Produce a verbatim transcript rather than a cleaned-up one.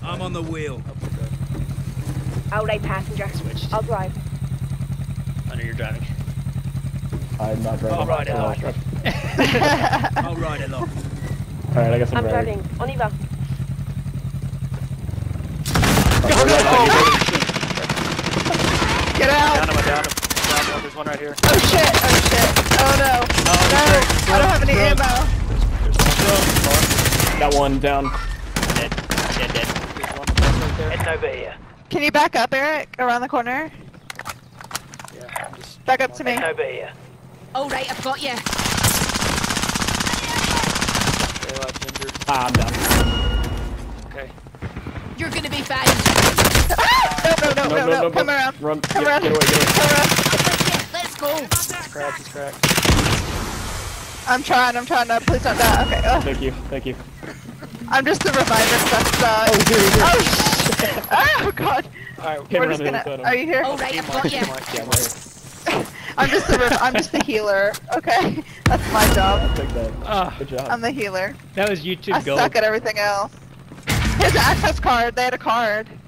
I'm on the wheel. Outright passenger. Switched. I'll drive. I know you're driving. I'm not driving. I'll ride it along. I'll ride along. Alright, I guess I'm, I'm driving. driving. On y va. Go, go, go! Get out! Down him, down him. Down him. There's one right here. Oh shit, oh shit. Oh no. Oh, No, I don't have any drone. ammo. There's one. Got one down. Dead. Dead, dead. There's one right there. It's over here. Can you back up, Eric? Around the corner? Yeah, I'm just... Back up to me. It's over here. All right, I've got you. Very loud, injured. Ah, I'm down. Okay. You're gonna be fine. Ah! No, no, no, no, no, come around. Run. Come Get, around. get away, get away. Come around. Let's go. He's cracked, he's cracked. I'm trying, I'm trying to, please don't die. Okay, oh. Thank you, thank you. I'm just the reviver stuff. Uh, Oh, here, here. oh shit! Oh god! Alright, Came We're around just the gonna. other side of Are him. you here? All right, I've got you. Yeah, I'm right. I'm just the. Rev I'm just the healer. Okay, that's my job. I'll take that. Ah, Good job. I'm the healer. that was YouTube I gold. suck at everything else. His access card. They had a card.